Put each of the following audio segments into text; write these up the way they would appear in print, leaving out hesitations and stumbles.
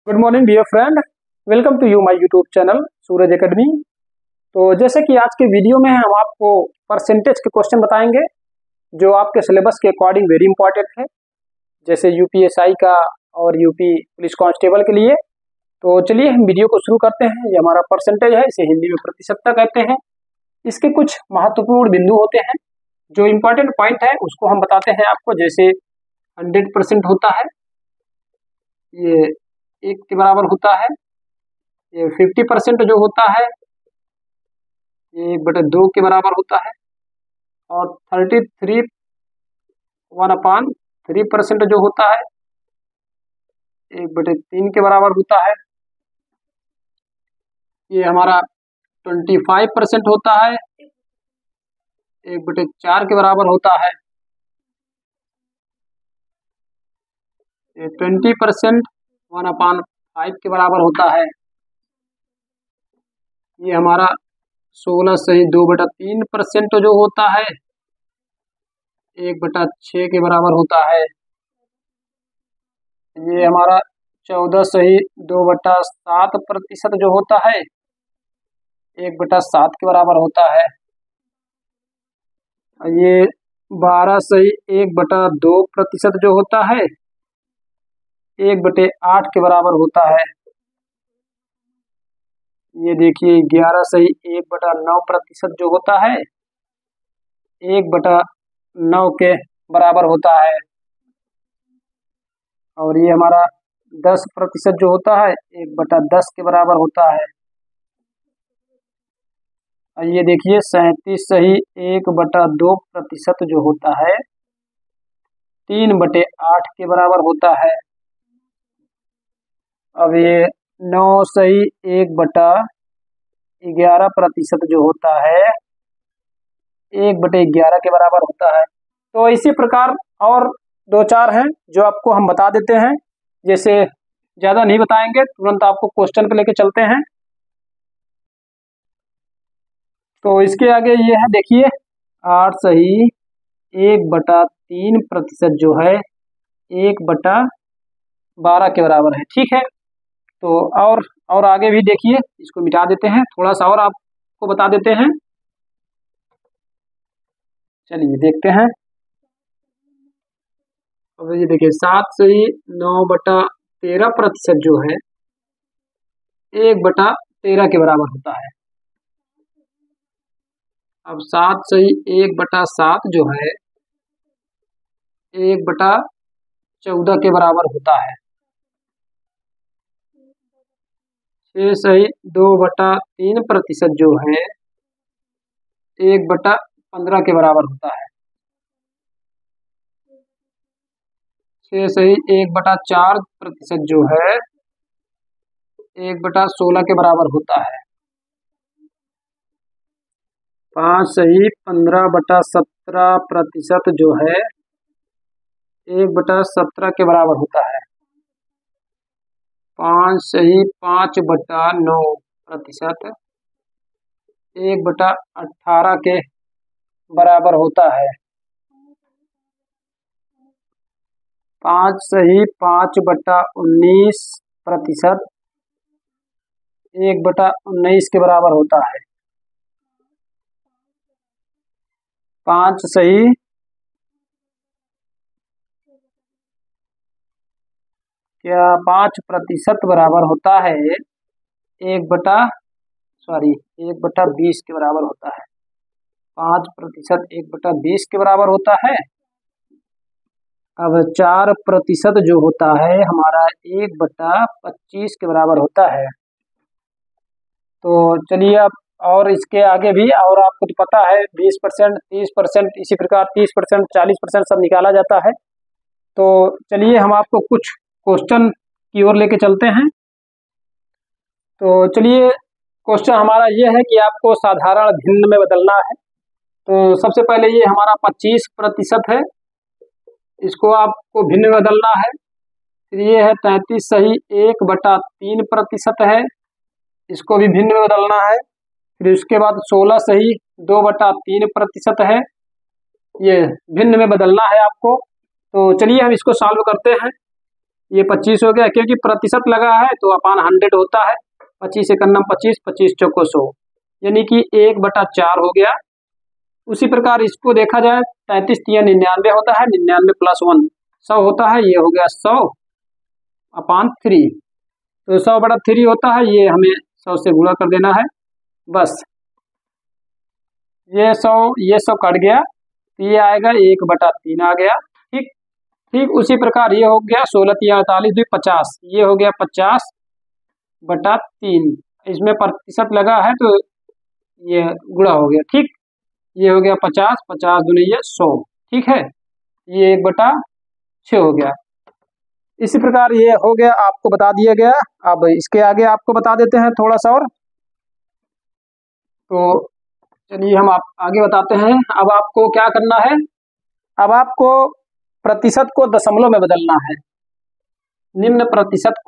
Good morning dear friend, welcome to you my YouTube channel Suraj Academy. तो जैसे कि आज के वीडियो में हम आपको परसेंटेज के क्वेश्चन बताएंगे जो आपके सिलेबस के अकॉर्डिंग वेरी इंपॉर्टेंट है, जैसे यूपीएसआई का और यूपी पुलिस कांस्टेबल के लिए। तो चलिए हम वीडियो को शुरू करते हैं। ये हमारा परसेंटेज है, इसे हिंदी में प्रतिशतता कहते हैं। इसके कुछ महत्वपूर्ण बिंदु होते हैं, जो इम्पोर्टेंट पॉइंट है उसको हम बताते हैं आपको। जैसे 100% होता है, ये 1 के बराबर होता है। ये 50% जो होता है ये 1/2 के बराबर होता है। और 33 1/3% जो होता है 1/3 के बराबर होता है। ये हमारा 25% होता है, 1/4 के बराबर होता है। ये 20% 1/5 के बराबर होता है। ये हमारा 16/2/3% जो होता है 1/6 के बराबर होता है। ये हमारा 14/2/7% जो होता है 1/7 के बराबर होता है। ये 12/1/2% जो होता है 1/8 के बराबर होता है। ये देखिए 11/1/9% जो होता है 1/9 के बराबर होता है। और ये हमारा 10% जो होता है 1/10 के बराबर होता है। और ये देखिए 37/1/2% जो होता है 3/8 के बराबर होता है। अब ये 9/1/11% जो होता है 1/11 के बराबर होता है। तो इसी प्रकार और 2-4 हैं जो आपको हम बता देते हैं। जैसे ज़्यादा नहीं बताएंगे, तुरंत आपको क्वेश्चन पे लेके चलते हैं। तो इसके आगे ये है, देखिए 8/1/3% जो है 1/12 के बराबर है। ठीक है, तो और आगे भी देखिए, इसको मिटा देते हैं, थोड़ा सा और आपको बता देते हैं। चलिए देखते हैं। अब ये देखिए 7/9/13% जो है 1/13 के बराबर होता है। अब 7/1/7 जो है 1/14 के बराबर होता है। 6/2/3% जो है 1/15 के बराबर होता है। 6/1/4% जो है 1/16 के बराबर होता है। 5/15/17% जो है 1/17 के बराबर होता है। 5/5/9% 1/18 के बराबर होता है। 5/5/19% 1/19 के बराबर होता है। 5% बराबर होता है 1/20 के बराबर होता है। 5% 1/20 के बराबर होता है। अब 4% जो होता है हमारा 1/25 के बराबर होता है। तो चलिए अब और इसके आगे भी, और आपको तो पता है 20%, 30%, इसी प्रकार 30%, 40% सब निकाला जाता है। तो चलिए हम आपको कुछ क्वेश्चन की ओर लेके चलते हैं। तो चलिए क्वेश्चन हमारा ये है कि आपको साधारण भिन्न में बदलना है। तो सबसे पहले ये हमारा 25% है, इसको आपको भिन्न में बदलना है। फिर ये है 33/1/3% है, इसको भी भिन्न में बदलना है। फिर उसके बाद 16/2/3% है, ये भिन्न में बदलना है आपको। तो चलिए हम इसको सॉल्व करते हैं। ये 25 हो गया, क्योंकि प्रतिशत लगा है तो अपान 100 होता है। 25 एकम 25, 25 चौको 100, यानी कि 1/4 हो गया। उसी प्रकार इसको देखा जाए 33 तिया 99 होता है, 99 प्लस 1 100 होता है, ये हो गया 100/3। तो 100/3 होता है, ये हमें 100 से गुणा कर देना है बस। ये 100 कट गया, तो ये आएगा 1/3 आ गया। ठीक ठीक उसी प्रकार ये हो गया 16 तिया 48 2 50, ये हो गया 50/3। इसमें प्रतिशत लगा है तो ये गुणा हो गया। ठीक, ये हो गया 50, 50 दूनी ये 100। ठीक है, ये 1/6 हो गया। इसी प्रकार ये हो गया, आपको बता दिया गया। अब इसके आगे आपको बता देते हैं थोड़ा सा और। तो चलिए हम आप आगे बताते हैं। अब आपको क्या करना है, अब आपको प्रतिशत को दशमलव में बदलना है। निम्न प्रतिशत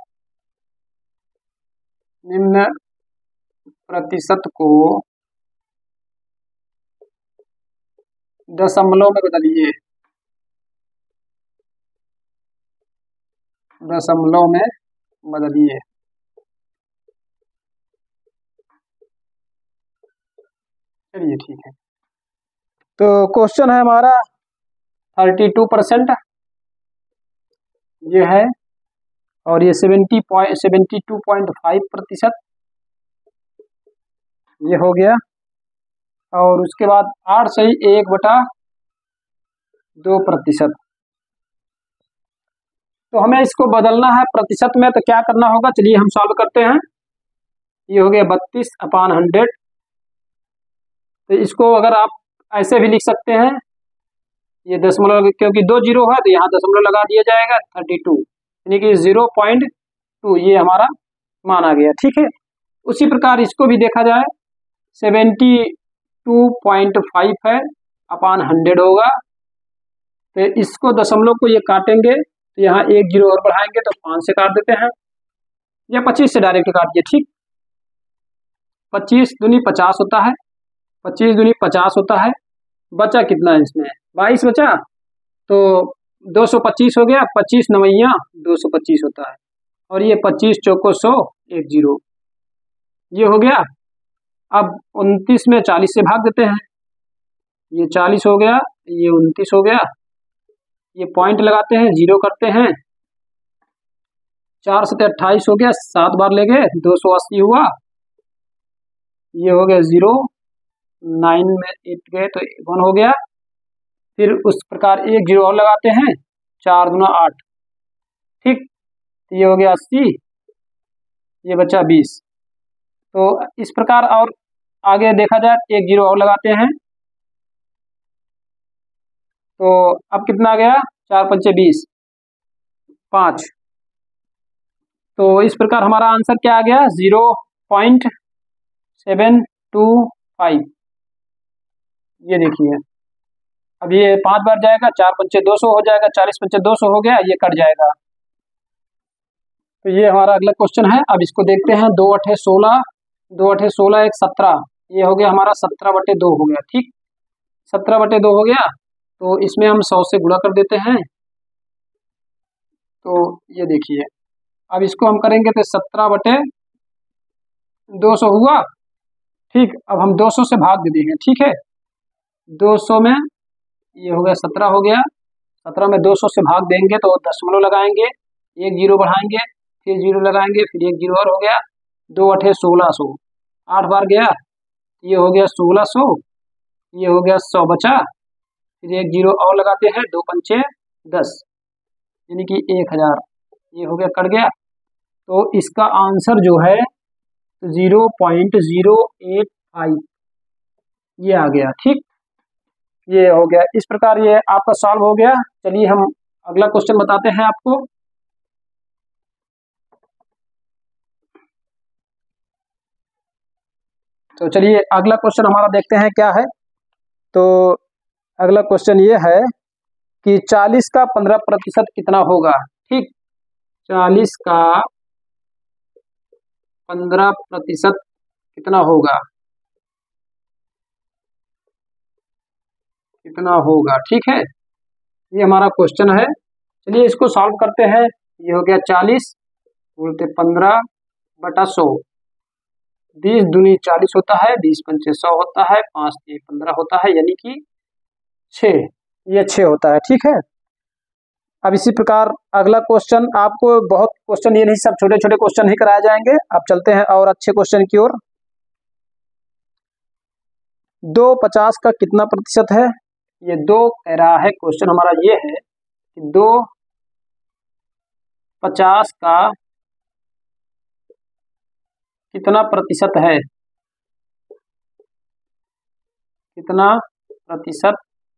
को दशमलव में बदलिए, दशमलव में बदलिए। चलिए ठीक है, तो क्वेश्चन है हमारा 32% ये है, और ये 72.5% ये हो गया। और उसके बाद 8 सही 1/2%। तो हमें इसको बदलना है प्रतिशत में, तो क्या करना होगा, चलिए हम सॉल्व करते हैं। ये हो गया 32/100। तो इसको अगर आप ऐसे भी लिख सकते हैं, ये दशमलव, क्योंकि 2 जीरो है तो यहाँ दशमलव लगा दिया जाएगा, 32 यानी कि 0.2 ये हमारा मान आ गया। ठीक है, उसी प्रकार इसको भी देखा जाए 72.5 है, अपान 100 होगा। तो इसको दशमलव को ये काटेंगे तो यहाँ 1 जीरो और बढ़ाएंगे तो 5 से काट देते हैं, या 25 से डायरेक्ट काट दिए। ठीक, 25 दूनी 50 होता है, 25 दूनी 50 होता है। बचा कितना है इसमें, 22 बचा, तो 225 हो गया। 25 नवैया 225 होता है, और ये 25 चौको 100 1 जीरो, ये हो गया। अब 29 में 40 से भाग देते हैं, ये 40 हो गया, ये 29 हो गया। ये पॉइंट लगाते हैं, जीरो करते हैं, 4 से 28 हो गया, 7 बार ले गए 280 हुआ, ये हो गया 0, 9 में 8 गए तो 1 हो गया। फिर उस प्रकार 1 जीरो और लगाते हैं, 4 दूना 8। ठीक, ये हो गया 80, ये बचा 20। तो इस प्रकार और आगे देखा जाए 1 जीरो और लगाते हैं, तो अब कितना गया, 4 पंचे 20, 5। तो इस प्रकार हमारा आंसर क्या आ गया, 0.725। ये देखिए, अब ये 5 बार जाएगा, 4 पंचे 200 हो जाएगा, 40 पंचे 200 हो गया, ये कट जाएगा। तो ये हमारा अगला क्वेश्चन है। अब इसको देखते हैं, 2 अठे 16, 2 अठे 16 1 17, ये हो गया हमारा 17/2 हो गया। ठीक, 17/2 हो गया, तो इसमें हम 100 से गुणा कर देते हैं। तो ये देखिए, अब इसको हम करेंगे तो 17/200 हुआ। ठीक, अब हम 200 से भाग दे देंगे। ठीक है, 200 में ये हो गया 17 हो गया, 17 में 200 से भाग देंगे तो दशमलव लगाएंगे, 1 जीरो बढ़ाएंगे, फिर जीरो लगाएंगे, फिर 1 जीरो और हो गया। 2 अठे 1600, 8 बार गया, ये हो गया 1600, ये हो गया 100 बचा, फिर 1 जीरो और लगाते हैं, 2 पंचे 10 यानी कि 1000, ये हो गया, कट गया। तो इसका आंसर जो है 0.085 ये आ गया। ठीक, ये हो गया। इस प्रकार ये आपका सॉल्व हो गया। चलिए हम अगला क्वेश्चन बताते हैं आपको। तो चलिए अगला क्वेश्चन हमारा देखते हैं क्या है। तो अगला क्वेश्चन ये है कि 40 का 15% कितना होगा। ठीक, 40 का 15% कितना होगा, कितना होगा। ठीक है, ये हमारा क्वेश्चन है। चलिए इसको सॉल्व करते हैं। ये हो गया 40 बोलते 15/100। 20 दूनी 40 होता है, 20 पंचे 100 होता है, 5 3 15 होता है, यानी कि 6, ये 6 होता है। ठीक है, अब इसी प्रकार अगला क्वेश्चन, आपको बहुत क्वेश्चन ये नहीं, सब छोटे छोटे क्वेश्चन ही कराए जाएंगे। अब चलते हैं और अच्छे क्वेश्चन की ओर। 2 50 का कितना प्रतिशत है? ये 2 कह रहा है, क्वेश्चन हमारा ये है कि 2 50 का कितना प्रतिशत है, कितना प्रतिशत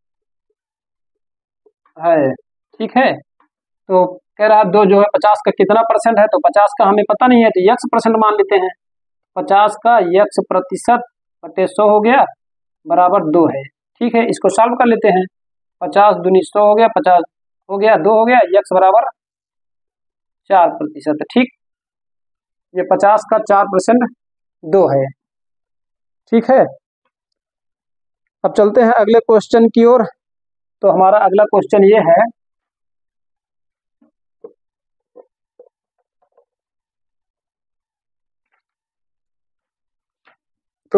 है। ठीक है, तो कह रहा है 2 जो है 50 का कितना परसेंट है, तो 50 का हमें पता नहीं है, तो x परसेंट मान लेते हैं। 50 का x प्रतिशत बटे 100 हो गया बराबर 2 है। ठीक है, इसको सॉल्व कर लेते हैं। 50 दूनी 100 हो गया, 50 हो गया, 2 हो गया, x बराबर 4%। ठीक, ये 50 का 4% 2 है। ठीक है, अब चलते हैं अगले क्वेश्चन की ओर। तो हमारा अगला क्वेश्चन ये है, तो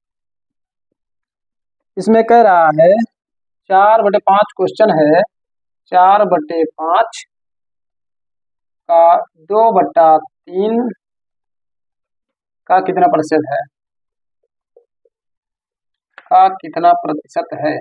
इसमें कह रहा है 4/5 क्वेश्चन है, 4/5 का 2/3 का कितना प्रतिशत है, का कितना प्रतिशत है।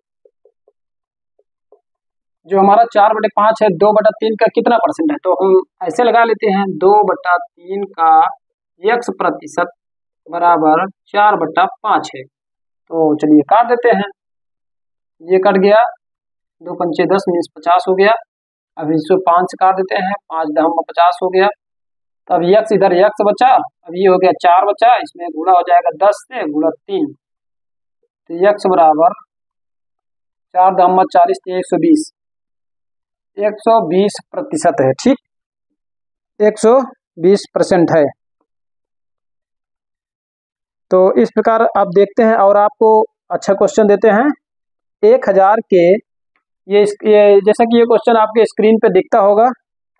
जो हमारा 4/5 है, 2/3 का कितना परसेंट है, तो हम ऐसे लगा लेते हैं 2/3 का x प्रतिशत बराबर 4/5 है। तो चलिए काट देते हैं, ये कट गया, 2 पंचे 10 मीन्स 50 हो गया। अब इसको 5 से काट देते हैं, 5 10 50 हो गया। तो अब x इधर x बचा, अब ये हो गया 4 बचा, इसमें गुणा हो जाएगा 10 से, गुणा 3, तो x बराबर 4 10 40 120, 120% है। ठीक, 120% है। तो इस प्रकार आप देखते हैं, और आपको अच्छा क्वेश्चन देते हैं। 1000 के ये जैसा कि ये क्वेश्चन आपके स्क्रीन पे दिखता होगा,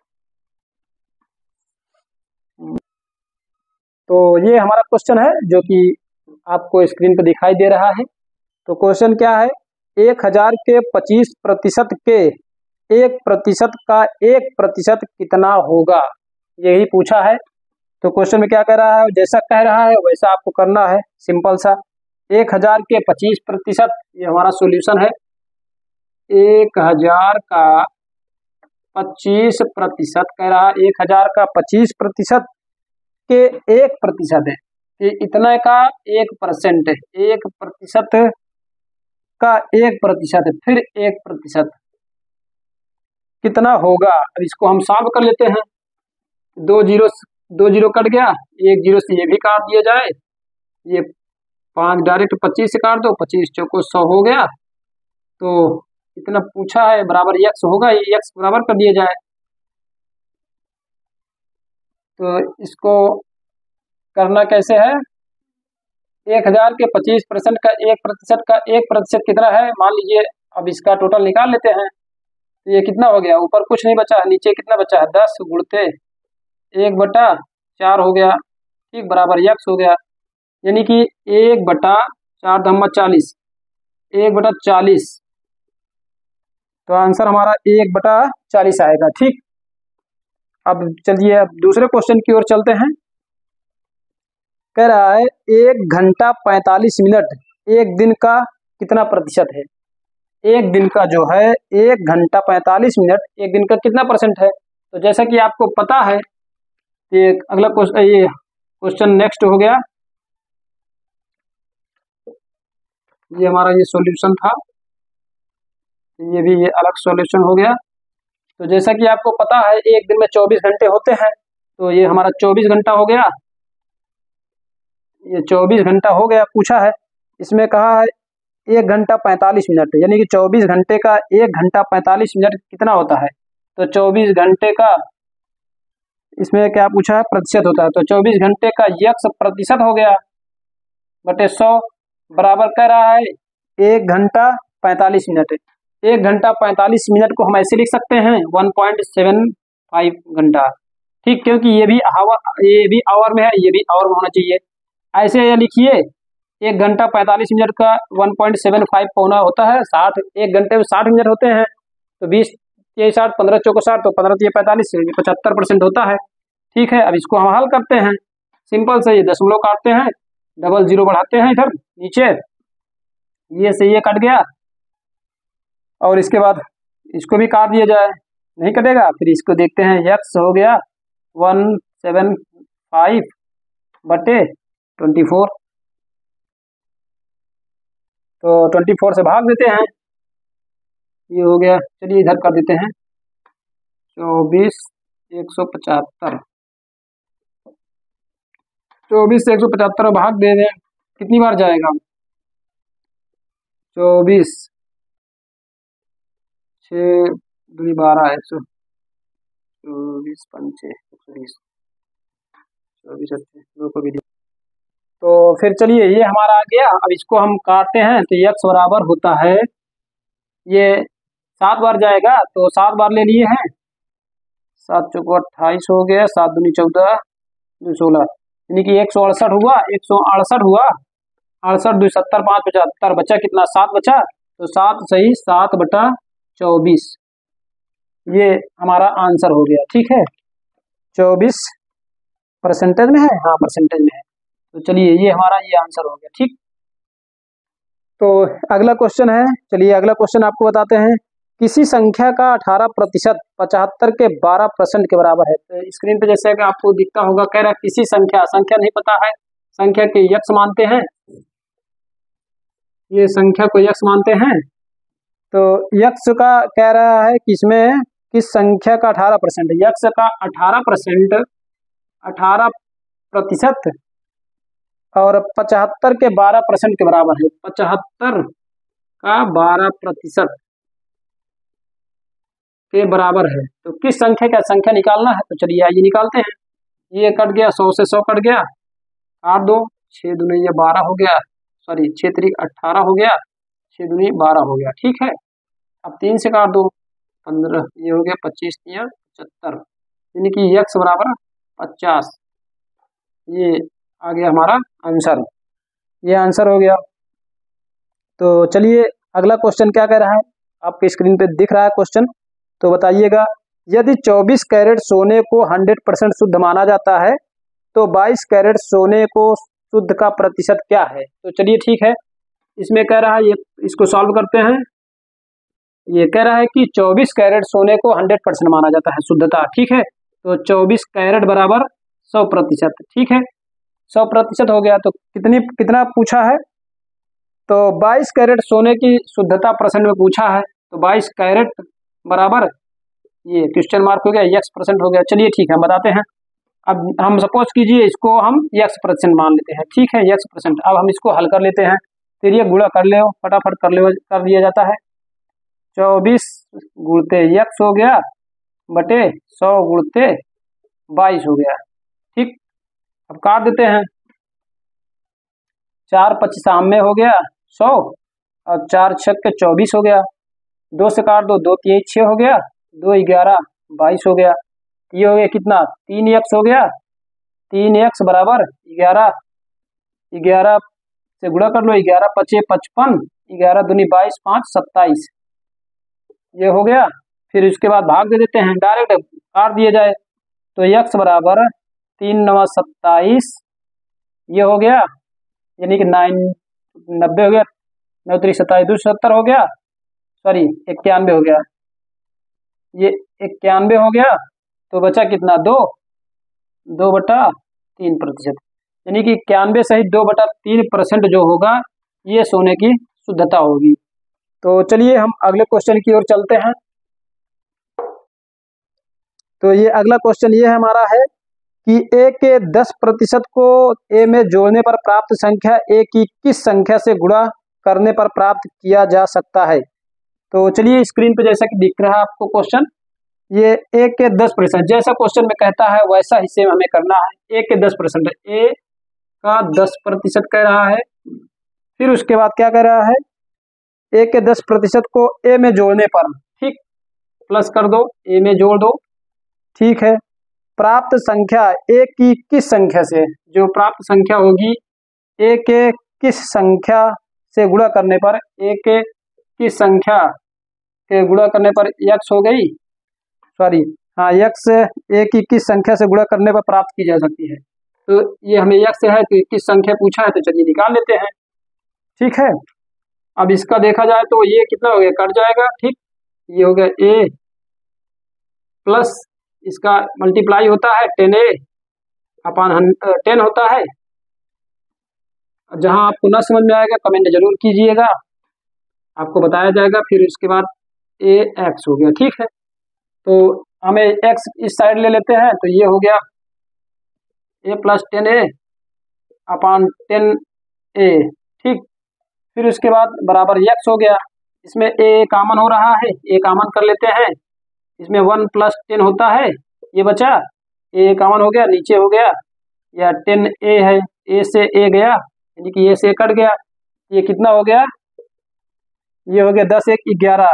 तो ये हमारा क्वेश्चन है जो कि आपको स्क्रीन पे दिखाई दे रहा है। तो क्वेश्चन क्या है, 1000 के 25% के 1% का 1% कितना होगा, यही पूछा है। तो क्वेश्चन में क्या कह रहा है, जैसा कह रहा है वैसा आपको करना है, सिंपल सा। 1000 के 25%, ये हमारा सॉल्यूशन है। 1000 का 25% कह रहा है, 1000 का 25% के 1% है, कि इतना का 1% है, 1% का 1% है, फिर 1% कितना होगा। अब इसको हम सॉल्व कर लेते हैं। 2 जीरो कट गया, 1 जीरो से ये भी काट दिया जाए, ये 5 डायरेक्ट 25 से काट दो, 25 चौको 100 हो गया। तो इतना पूछा है बराबर x होगा, ये x बराबर कर दिया जाए। तो इसको करना कैसे है, 1000 के 25% का 1% का 1% कितना है, मान लीजिए। अब इसका टोटल निकाल लेते हैं। तो ये कितना हो गया, ऊपर कुछ नहीं बचा, नीचे कितना बचा है, 10 गुणते 1/4 हो गया। ठीक, बराबर x हो गया, यानी कि 1/4 दम्मा 40, 1/40। तो आंसर हमारा 1/40 आएगा। ठीक, अब चलिए अब दूसरे क्वेश्चन की ओर चलते हैं। कह रहा है 1 घंटा 45 मिनट एक दिन का कितना प्रतिशत है। एक दिन का जो है 1 घंटा 45 मिनट एक दिन का कितना परसेंट है। तो जैसा कि आपको पता है, ये अगला क्वेश्चन, ये क्वेश्चन नेक्स्ट हो गया, ये हमारा ये सॉल्यूशन था, ये भी ये अलग सॉल्यूशन हो गया। तो जैसा कि आपको पता है एक दिन में 24 घंटे होते हैं, तो ये हमारा 24 घंटा हो गया, ये 24 घंटा हो गया पूछा है। इसमें कहा है 1 घंटा 45 मिनट, यानी कि 24 घंटे का 1 घंटा 45 मिनट कितना होता है। तो 24 घंटे का इसमें क्या पूछा है, प्रतिशत होता है। तो 24 घंटे का x प्रतिशत हो गया बटे 100 बराबर कह रहा है 1 घंटा 45 मिनट। 1 घंटा 45 मिनट को हम ऐसे लिख सकते हैं 1.7 घंटा। ठीक, क्योंकि ये भी आवर में है, ये भी आवर में होना चाहिए। ऐसे ये लिखिए 1 घंटा 45 मिनट का 1.75 पौना होता है, 60 1 घंटे में 60 मिनट होते हैं। तो 20 ये 60 15 चौको 60 तो 15 ये 45 75% होता है। ठीक है, अब इसको हम हल करते हैं सिंपल से। ये दशमलव काटते हैं, डबल जीरो बढ़ाते हैं इधर नीचे, ये से ये कट गया और इसके बाद इसको भी काट दिया जाए, नहीं कटेगा। फिर इसको देखते हैं, एक्स हो गया 175/24, तो 24 से भाग देते हैं, ये हो गया। चलिए इधर कर देते हैं 24 175, 24 से 175 भाग दे दें, कितनी बार जाएगा? 24 6 दूनी 12 124 पंचे 120 24 दो को भी दिया। तो फिर चलिए ये हमारा आ गया। अब इसको हम काटते हैं तो x बराबर होता है, ये 7 बार जाएगा तो 7 बार ले लिए हैं, 7 चौको 28 हो गया, 7 दूनी 14 2 16, यानी कि 168 हुआ, 168 हुआ, 68 2 70 5 75, बचा कितना? 7 बचा, तो 7 सही 7/24 ये हमारा आंसर हो गया। ठीक है, 24 परसेंटेज में है, हाँ परसेंटेज में है। तो चलिए ये हमारा ये आंसर हो गया। ठीक, तो अगला क्वेश्चन है, चलिए अगला क्वेश्चन आपको बताते हैं। किसी संख्या का 18% 75 के 12% के बराबर है। तो स्क्रीन पे जैसे कि आपको दिखता होगा, कह रहा है किसी संख्या नहीं पता है, संख्या के यक्ष मानते हैं, ये संख्या को यक्ष मानते हैं। तो यक्ष का कह रहा है कि इसमें किस संख्या का 18%, यक्ष का 18% और 75 के 12% के बराबर है। 75 का 12% के बराबर है, तो किस संख्या का संख्या निकालना है। तो चलिए आइए निकालते हैं। ये कट गया, 100 से 100 कट गया, 8 2 6 दूनी ये 12 हो गया, सॉरी 6 3 18 हो गया, 6 दूनी 12 हो गया। ठीक है, अब 3 से काट दो, 15 ये हो गया, 25 3 75, यानी कि x बराबर 50। ये आ गया हमारा आंसर, ये आंसर हो गया। तो चलिए अगला क्वेश्चन क्या कह रहा है, आपके स्क्रीन पे दिख रहा है क्वेश्चन, तो बताइएगा। यदि 24 कैरेट सोने को 100% शुद्ध माना जाता है तो 22 कैरेट सोने को शुद्ध का प्रतिशत क्या है। तो चलिए ठीक है, इसमें कह रहा है, ये इसको सॉल्व करते हैं। ये कह रहा है कि 24 कैरेट सोने को 100% माना जाता है शुद्धता। ठीक है, तो 24 कैरेट बराबर 100%। ठीक है, 100% हो गया, तो कितना पूछा है? तो 22 कैरेट सोने की शुद्धता % में पूछा है, तो 22 कैरेट बराबर ये क्वेश्चन मार्क हो गया, x% हो गया। चलिए ठीक है, हम बताते हैं। अब हम सपोज कीजिए इसको हम x% मान लेते हैं। ठीक है, x%। अब हम इसको हल कर लेते हैं, फिर ये गुणा कर ले, फटाफट कर लिया जाता है। 24 गुणते x हो गया बटे 100 गुणते 22 हो गया। ठीक, अब काट देते हैं, 4 25 में हो गया 100 और 4 6 24 हो गया, 2 से काट दो, 2 3 6 हो गया, 2 11 22 हो गया। ये हो गया कितना? 3x हो गया, 3x बराबर 11, 11 से गुणा कर लो, 11 5 55, 11 दूनी 22 5 27, ये हो गया। फिर इसके बाद भाग दे देते हैं, डायरेक्ट काट दिया जाए, तो x बराबर 3 9 27, ये हो गया, यानी कि 90 हो गया, 9 3 27 2 70 हो गया, सॉरी 91 हो गया, ये 91 हो गया। तो बचा कितना? 2/3%, यानी कि 91 सहित 2/3% जो होगा ये सोने की शुद्धता होगी। तो चलिए हम अगले क्वेश्चन की ओर चलते हैं। तो ये अगला क्वेश्चन ये हमारा है कि a के 10% को a में जोड़ने पर प्राप्त संख्या a की किस संख्या से गुणा करने पर प्राप्त किया जा सकता है। तो चलिए स्क्रीन पे जैसा कि दिख रहा है आपको क्वेश्चन, ये a के 10%, जैसा क्वेश्चन में कहता है वैसा हिस्से में हमें करना है। a के 10%, a का 10% कह रहा है, फिर उसके बाद क्या कह रहा है, a के 10% को a में जोड़ने पर, ठीक, प्लस कर दो, a में जोड़ दो। ठीक है। प्राप्त संख्या ए की किस संख्या से, जो प्राप्त संख्या होगी ए के किस संख्या से गुणा करने पर, ए के किस संख्या के गुणा करने पर x हो गई, सॉरी हाँ, x ए की किस संख्या से गुणा करने पर प्राप्त की जा सकती है। तो ये हमें x है तो किस संख्या पूछा है, तो चलिए निकाल लेते हैं। ठीक है, अब इसका देखा जाए तो ये कितना हो गया, कट जाएगा। ठीक, ये हो गया a प्लस इसका मल्टीप्लाई होता है 10a अपॉन 10 होता है। जहां आपको ना समझ में आएगा कमेंट जरूर कीजिएगा, आपको बताया जाएगा। फिर उसके बाद ax हो गया। ठीक है, तो हमें x इस साइड ले लेते हैं, तो ये हो गया a plus 10a upon 10a। ठीक, फिर उसके बाद बराबर x हो गया। इसमें a कॉमन हो रहा है, a कॉमन कर लेते हैं। इसमें 1 प्लस 10 होता है, ये बचा, a कॉमन हो गया, नीचे हो गया या 10a है, a से a गया यानी कि a से कट गया। ये कितना हो गया, ये हो गया 10 1 11,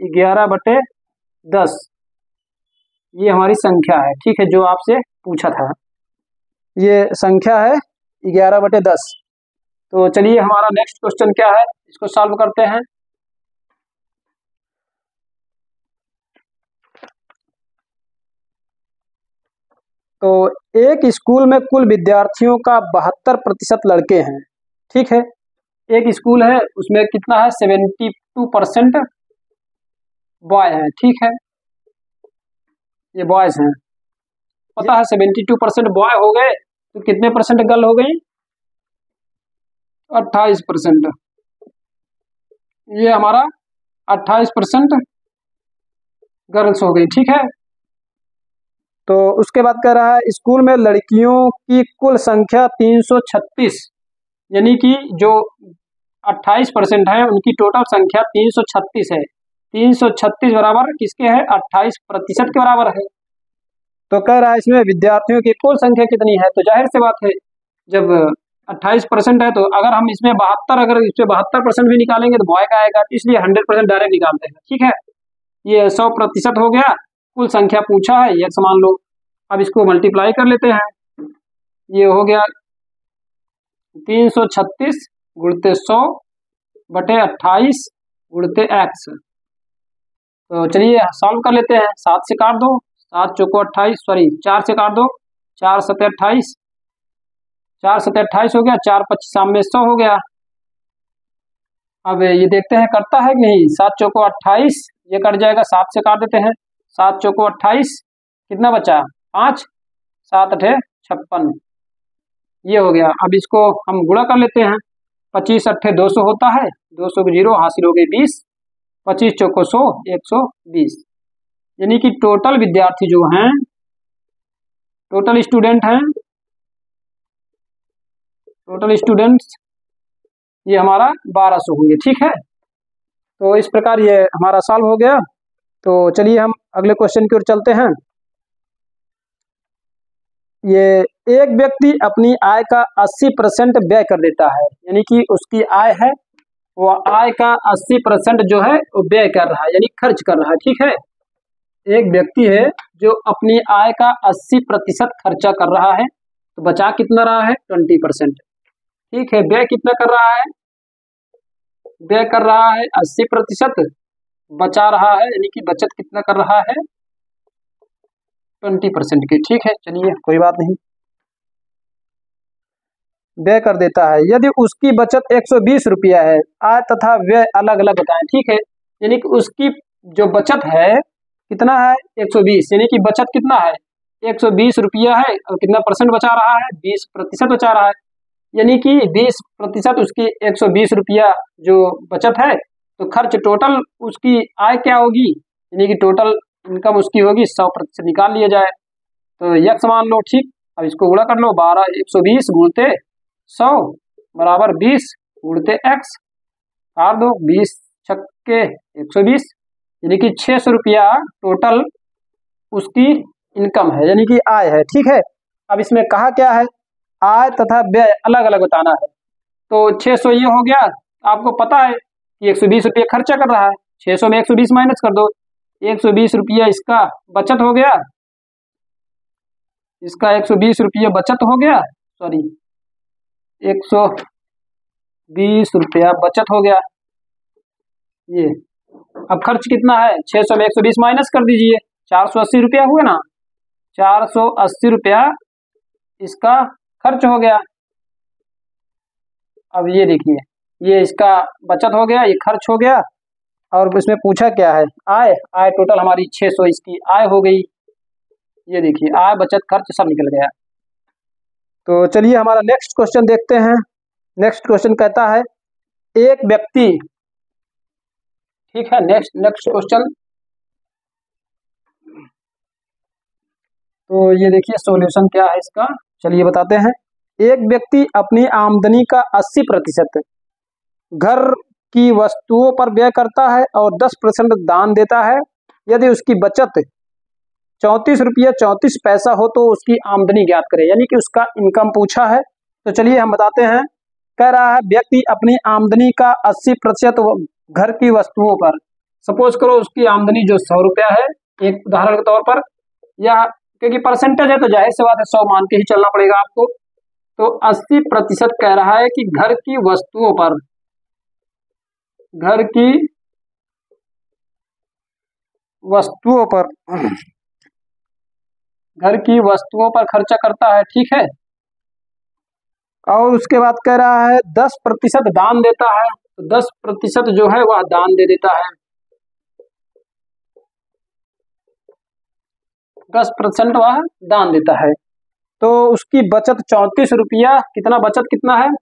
11/10 ये हमारी संख्या है। ठीक है, जो आपसे पूछा था ये संख्या है 11/10। तो चलिए हमारा नेक्स्ट क्वेश्चन क्या है, इसको सॉल्व करते हैं। तो एक स्कूल में कुल विद्यार्थियों का 72% लड़के हैं। ठीक है, एक स्कूल है उसमें कितना है, 72% बॉय है। ठीक है, ये बॉयज हैं, पता है 72% बॉय हो गए तो कितने परसेंट गर्ल हो गई, 28%। ये हमारा 28% गर्ल्स हो गई। ठीक है, तो उसके बाद कह रहा है स्कूल में लड़कियों की कुल संख्या 336, यानी कि जो 28% है उनकी टोटल संख्या 336 है। 336 बराबर किसके है, 28% के बराबर है। तो कह रहा है इसमें विद्यार्थियों की कुल संख्या कितनी है, तो जाहिर सी बात है जब 28% है तो अगर हम इसमें 72, अगर इसमें 72% भी निकालेंगे तो बॉय का आएगा, इसलिए 100% डायरेक्ट निकालते हैं। ठीक है, ये 100% हो गया। कुल संख्या पूछा है x मान लो, अब इसको मल्टीप्लाई कर लेते हैं। ये हो गया 336 गुणते 100/28 गुणते x। तो चलिए सॉल्व कर लेते हैं। 7 से काट दो, 7 चौको 28, सॉरी 4 से काट दो, 4 7 28, 4 7 28 हो गया, 4 25 में 100 हो गया। अब ये देखते हैं करता है कि नहीं। 7 चौको 28, ये कट जाएगा, 7 से काट देते हैं। 7 चौको 28, कितना बचा, 5, 7 8 56, ये हो गया। अब इसको हम गुणा कर लेते हैं। 25 8 200 होता है, 200 के 0 हासिल हो गए 20, 25 चौको 100, 120, यानी कि टोटल विद्यार्थी जो हैं, टोटल स्टूडेंट हैं, टोटल स्टूडेंट्स ये हमारा 1200 होंगे। ठीक है, तो इस प्रकार ये हमारा सॉल्व हो गया। तो चलिए हम अगले क्वेश्चन की ओर चलते हैं। ये एक व्यक्ति अपनी आय का 80% व्यय कर देता है, यानी कि उसकी आय है, वो आय का 80% जो है वो व्यय कर रहा है, यानी खर्च कर रहा है। ठीक है, एक व्यक्ति है जो अपनी आय का 80% खर्चा कर रहा है, तो बचा कितना रहा है, 20%। ठीक है, व्यय कितना कर रहा है, व्यय कर रहा है 80%, बचा रहा है यानी कि बचत कितना कर रहा है, 20% की। ठीक है, चलिए कोई बात नहीं, व्यय कर देता है। यदि उसकी बचत 120 रुपया है, आय तथा व्यय अलग अलग बताएं। ठीक है, यानी कि उसकी जो बचत है कितना है, 120, यानी कि बचत कितना है, 120 रुपया है, और कितना परसेंट बचा रहा है, 20% बचा रहा है, यानी कि 20% उसकी 120 रुपया जो बचत है। तो खर्च टोटल उसकी आय क्या होगी, यानी कि टोटल इनकम उसकी होगी 100% निकाल लिया जाए। तो x मान लो। ठीक, अब इसको गुणा कर लो, 120 गुणते 100 बराबर 20 गुणते x, काट दो, 20 छक्के 120, यानी कि 600 रुपया टोटल उसकी इनकम है, यानी कि आय है। ठीक है, अब इसमें कहा क्या है, आय तथा व्यय अलग अलग बताना है। तो 600 ये हो गया, आपको पता है कि 120 रुपया खर्चा कर रहा है, 600 में 120 माइनस कर दो, 120 रुपया इसका बचत हो गया, इसका 120 रुपये बचत हो गया, सॉरी 120 रुपया बचत हो गया। ये अब खर्च कितना है, 600 में 120 माइनस कर दीजिए, 480 रुपया हुए ना, 480 रुपया इसका खर्च हो गया। अब ये देखिए, ये इसका बचत हो गया, ये खर्च हो गया, और इसमें पूछा क्या है, आय। आय टोटल हमारी 600 इसकी आय हो गई। ये देखिए आय बचत खर्च सब निकल गया। तो चलिए हमारा नेक्स्ट क्वेश्चन देखते हैं। नेक्स्ट क्वेश्चन कहता है एक व्यक्ति, ठीक है, नेक्स्ट क्वेश्चन। तो ये देखिए सॉल्यूशन क्या है इसका, चलिए बताते हैं। एक व्यक्ति अपनी आमदनी का 80% घर की वस्तुओं पर व्यय करता है और 10% दान देता है। यदि उसकी बचत 34 रुपया 34 पैसा हो तो उसकी आमदनी ज्ञात करें, यानी कि उसका इनकम पूछा है। तो चलिए हम बताते हैं। कह रहा है व्यक्ति अपनी आमदनी का 80% घर की वस्तुओं पर, सपोज करो उसकी आमदनी जो 100 रुपया है, एक उदाहरण के तौर पर, या क्योंकि परसेंटेज है तो जाहिर सी बात है 100 मान के ही चलना पड़ेगा आपको। तो 80% कह रहा है कि घर की वस्तुओं पर, घर की वस्तुओं पर, घर की वस्तुओं पर खर्चा करता है, ठीक है। और उसके बाद कह रहा है 10% दान देता है, तो 10% जो है वह दान दे देता है, 10% वह दान देता है। तो उसकी बचत 34 रुपया, कितना बचत कितना है,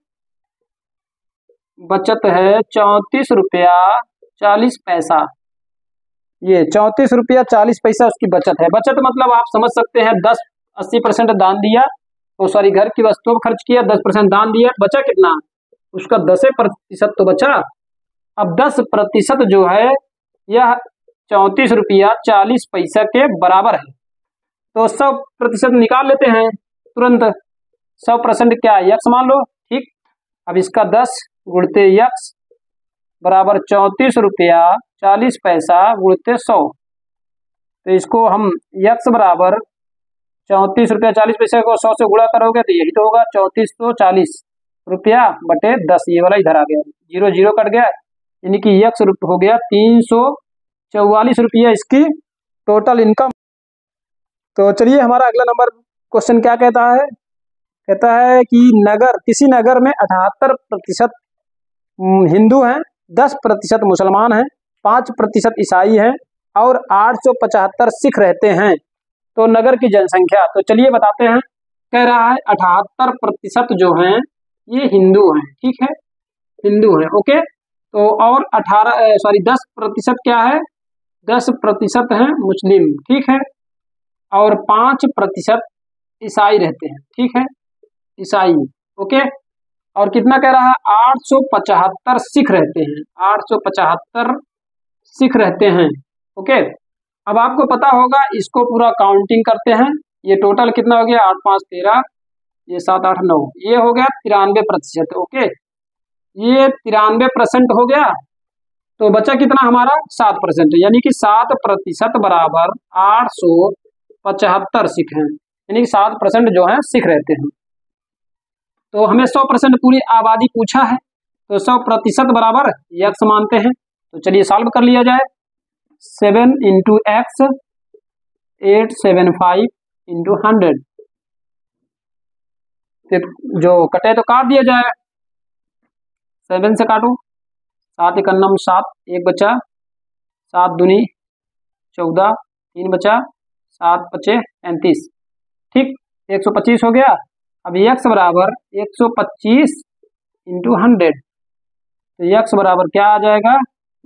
बचत है 34 रुपया 40 पैसा। ये 34 रुपया 40 पैसा उसकी बचत है। बचत मतलब आप समझ सकते हैं 80% दान दिया, तो सॉरी घर की वस्तुओं पर खर्च किया, 10% दान दिया, बचा कितना, उसका 10% तो बचा। अब 10% जो है यह 34 रुपया 40 पैसा के बराबर है। तो 100% निकाल लेते हैं तुरंत। 100% क्या है, यक्स मान लो, ठीक। अब इसका 10 गुणते यक्स बराबर 34 रुपया 40 पैसा गुणते 100। तो इसको हम यक्स बराबर 34 रुपया 40 पैसे को 100 से गुणा करोगे तो यही तो होगा, 34 तो 40 रुपया बटे 10, ये वाला इधर आ गया, 0 0 कट गया, यानी कि यक्स हो गया 344 रुपया इसकी टोटल इनकम। तो चलिए हमारा अगला नंबर क्वेश्चन क्या कहता है, कहता है कि किसी नगर में 78% हिंदू हैं, 10% मुसलमान हैं, 5% ईसाई हैं और 875 सिख रहते हैं। तो नगर की जनसंख्या, तो चलिए बताते हैं। कह रहा है 78% जो हैं ये हिंदू हैं, ठीक है, हिंदू हैं, ओके। तो और 10% क्या है, 10% हैं मुस्लिम, ठीक है, और 5% ईसाई रहते हैं, ठीक है, ईसाई, ओके। और कितना कह रहा है, 875 सिख रहते हैं, 875 सिख रहते हैं, ओके। अब आपको पता होगा, इसको पूरा काउंटिंग करते हैं। ये टोटल कितना हो गया, 8 5 13, ये 7 8 9, ये हो गया 93%, ओके। ये 93% हो गया, तो बचा कितना हमारा 7%, यानी कि 7% बराबर 875 सिख हैं, यानी कि 7% जो है सिख रहते हैं। तो हमें 100% पूरी आबादी पूछा है, तो 100% बराबर यक्स मानते हैं। तो चलिए सॉल्व कर लिया जाए। 7 × x 875 × 100, जो कटे तो काट दिया जाए, 7 से काटो, 7 × 9 7, 1 बचा, 7 दूनी 14, 3 बचा, 7 5 35, ठीक, 125 हो गया। अब यक्स बराबर 125 × 100, तो यक्स बराबर क्या आ जाएगा,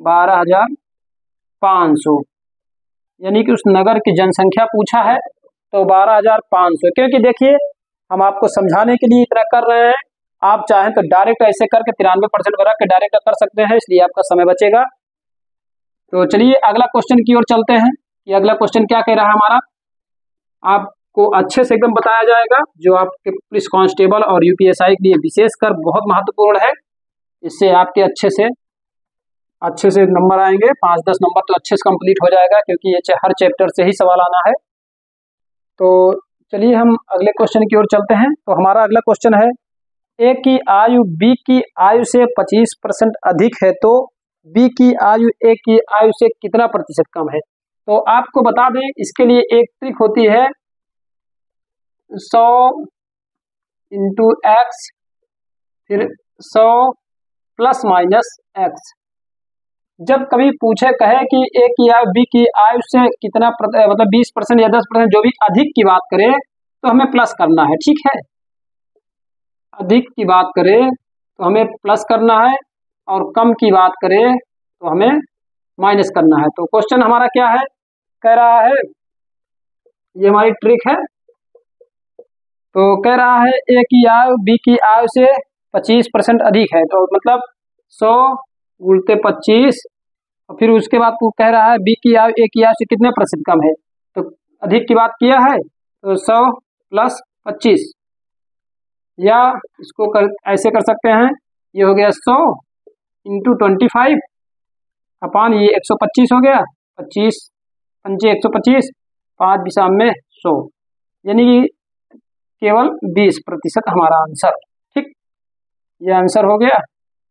12,500, यानी कि उस नगर की जनसंख्या पूछा है, तो 12,500। क्योंकि देखिए हम आपको समझाने के लिए इतना कर रहे हैं, आप चाहें तो डायरेक्ट ऐसे करके 93% बना के डायरेक्ट कर सकते हैं, इसलिए आपका समय बचेगा। तो चलिए अगला क्वेश्चन की ओर चलते हैं कि अगला क्वेश्चन क्या कह रहा है हमारा। आपको अच्छे से एकदम बताया जाएगा, जो आपके पुलिस कांस्टेबल और यूपीएसआई के लिए विशेषकर बहुत महत्वपूर्ण है। इससे आपके अच्छे से नंबर आएंगे, 5-10 नंबर तो अच्छे से कंप्लीट हो जाएगा, क्योंकि ये हर चैप्टर से ही सवाल आना है। तो चलिए हम अगले क्वेश्चन की ओर चलते हैं। तो हमारा अगला क्वेश्चन है, ए की आयु बी की आयु से 25% अधिक है तो बी की आयु ए की आयु से कितना प्रतिशत कम है। तो आपको बता दें, इसके लिए एक ट्रिक होती है 100 इंटू एक्स फिर 100 प्लस माइनस एक्स। जब कभी पूछे कहे कि ए की आयु बी की आयु से कितना मतलब 20% या 10% जो भी अधिक की बात करे तो हमें प्लस करना है, ठीक है। अधिक की बात करे तो हमें प्लस करना है और कम की बात करे तो हमें माइनस करना है। तो क्वेश्चन हमारा क्या है, कह रहा है, ये हमारी ट्रिक है। तो कह रहा है ए की आयु बी की आयु से 25% अधिक है, तो मतलब 100 गुणते 25 और फिर उसके बाद तू कह रहा है बी की आयु ए की आयु से कितने प्रतिशत कम है। तो अधिक की बात किया है तो 100 प्लस 25, या इसको ऐसे कर सकते हैं, ये हो गया 100 इंटू 25 अपान ये 125 हो गया, 25 पंचे 125, 5 विषम में 100, यानी कि केवल 20% हमारा आंसर, ठीक, ये आंसर हो गया।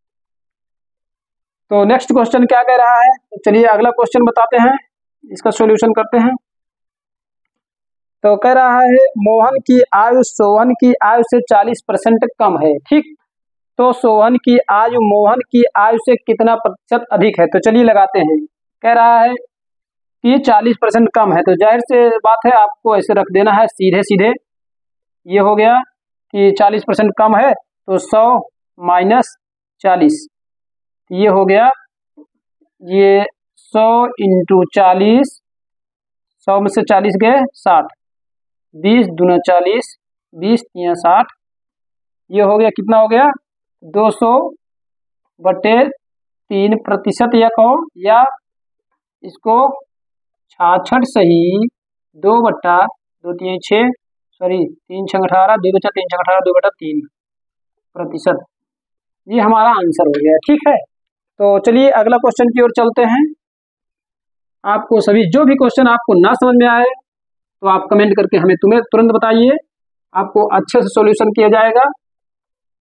तो नेक्स्ट क्वेश्चन क्या कह रहा है, तो चलिए अगला क्वेश्चन बताते हैं, इसका सॉल्यूशन करते हैं। तो कह रहा है मोहन की आयु सोहन की आयु से 40% कम है, ठीक। तो सोहन की आयु मोहन की आयु से कितना प्रतिशत अधिक है। तो चलिए लगाते हैं, कह रहा है कि 40% कम है, तो जाहिर से बात है आपको ऐसे रख देना है सीधे सीधे। ये हो गया कि 40% कम है तो 100 माइनस 40, ये हो गया, ये 100 इंटू 40, 100 में से 40 गए 60, 20 दूना 40, 20 तिया 60, ये हो गया, कितना हो गया 200/3%, या कहो या इसको 66 सही 2/2 6 सॉरी 3 6 18 2 बचा 3 6 18 2/3%, ये हमारा आंसर हो गया, ठीक है। तो चलिए अगला क्वेश्चन की ओर चलते हैं। आपको सभी जो भी क्वेश्चन आपको ना समझ में आए तो आप कमेंट करके हमें तुरंत बताइए, आपको अच्छे से सॉल्यूशन किया जाएगा।